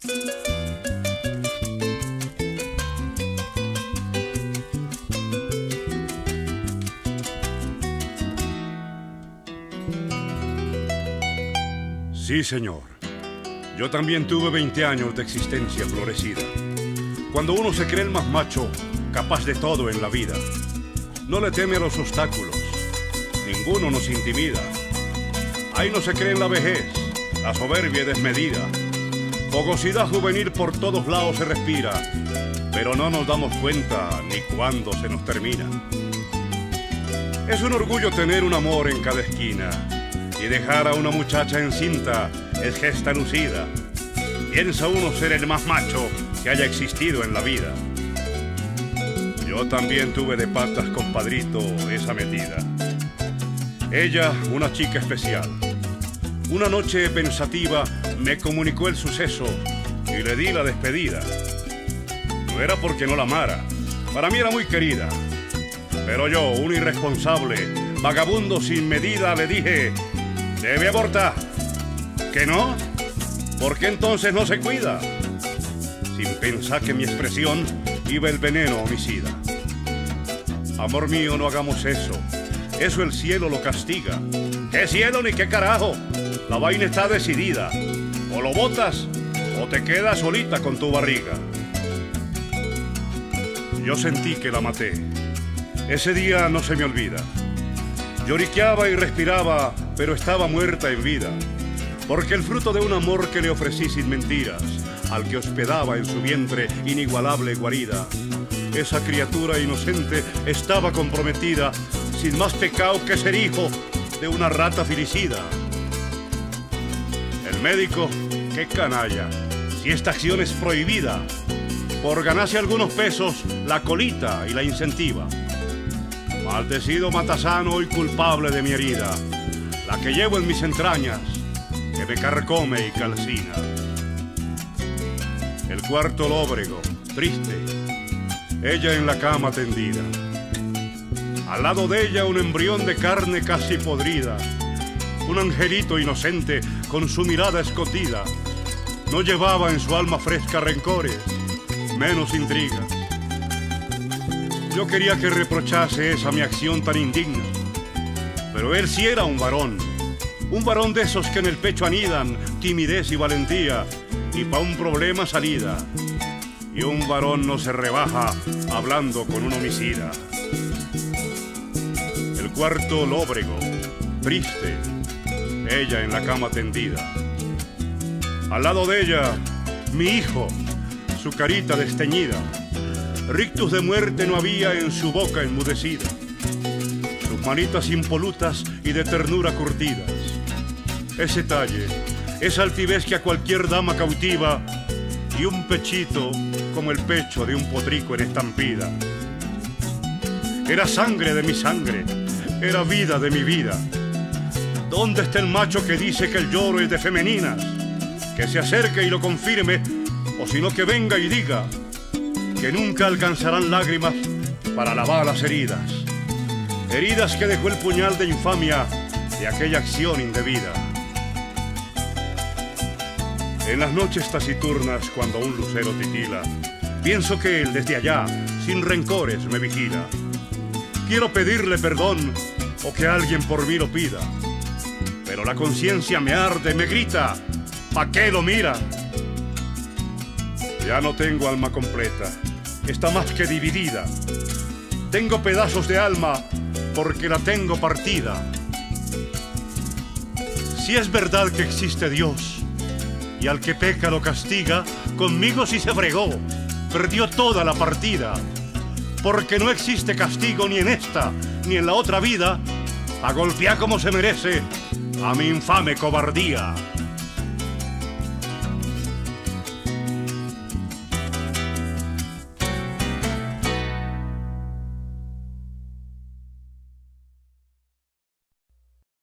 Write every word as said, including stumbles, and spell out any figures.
Sí, señor. Yo también tuve veinte años de existencia florecida. Cuando uno se cree el más macho, capaz de todo en la vida, no le teme a los obstáculos, ninguno nos intimida. Ahí no se cree en la vejez, la soberbia desmedida. Fogosidad juvenil por todos lados se respira, pero no nos damos cuenta ni cuándo se nos termina. Es un orgullo tener un amor en cada esquina, y dejar a una muchacha encinta es gesta lucida. Piensa uno ser el más macho que haya existido en la vida. Yo también tuve de patas, compadrito, esa metida. Ella, una chica especial. Una noche pensativa me comunicó el suceso y le di la despedida. No era porque no la amara, para mí era muy querida. Pero yo, un irresponsable, vagabundo sin medida, le dije: debe abortar. ¿Que no? ¿Por qué entonces no se cuida? Sin pensar que mi expresión iba el veneno homicida. Amor mío, no hagamos eso. Eso el cielo lo castiga. ¿Qué cielo ni qué carajo? La vaina está decidida. O lo botas o te quedas solita con tu barriga. Yo sentí que la maté. Ese día no se me olvida. Lloriqueaba y respiraba, pero estaba muerta en vida. Porque el fruto de un amor que le ofrecí sin mentiras, al que hospedaba en su vientre inigualable guarida, esa criatura inocente estaba comprometida, sin más pecado que ser hijo de una rata filicida. El médico, qué canalla, si esta acción es prohibida, por ganarse algunos pesos la colita y la incentiva. Maldecido matasano y culpable de mi herida, la que llevo en mis entrañas, que me carcome y calcina. El cuarto lóbrego, triste, ella en la cama tendida. Al lado de ella un embrión de carne casi podrida, un angelito inocente con su mirada escondida. No llevaba en su alma fresca rencores, menos intrigas. Yo quería que reprochase esa mi acción tan indigna, pero él sí era un varón, un varón de esos que en el pecho anidan timidez y valentía, y pa' un problema salida. Y un varón no se rebaja hablando con un homicida. El cuarto lóbrego, triste, ella en la cama tendida. Al lado de ella, mi hijo, su carita desteñida. Rictus de muerte no había en su boca enmudecida. Sus manitas impolutas y de ternura curtidas. Ese talle, esa altivez que a cualquier dama cautiva, y un pechito como el pecho de un potrico en estampida. Era sangre de mi sangre, era vida de mi vida. ¿Dónde está el macho que dice que el lloro es de femeninas? Que se acerque y lo confirme, o sino que venga y diga que nunca alcanzarán lágrimas para lavar las heridas. Heridas que dejó el puñal de infamia de aquella acción indebida. En las noches taciturnas, cuando un lucero titila, pienso que él desde allá, sin rencores, me vigila. Quiero pedirle perdón o que alguien por mí lo pida, pero la conciencia me arde, me grita: ¿pa' qué lo mira? Ya no tengo alma completa, está más que dividida. Tengo pedazos de alma porque la tengo partida. Si es verdad que existe Dios y al que peca lo castiga, conmigo sí se fregó, perdió toda la partida. Porque no existe castigo ni en esta ni en la otra vida, a golpear como se merece a mi infame cobardía.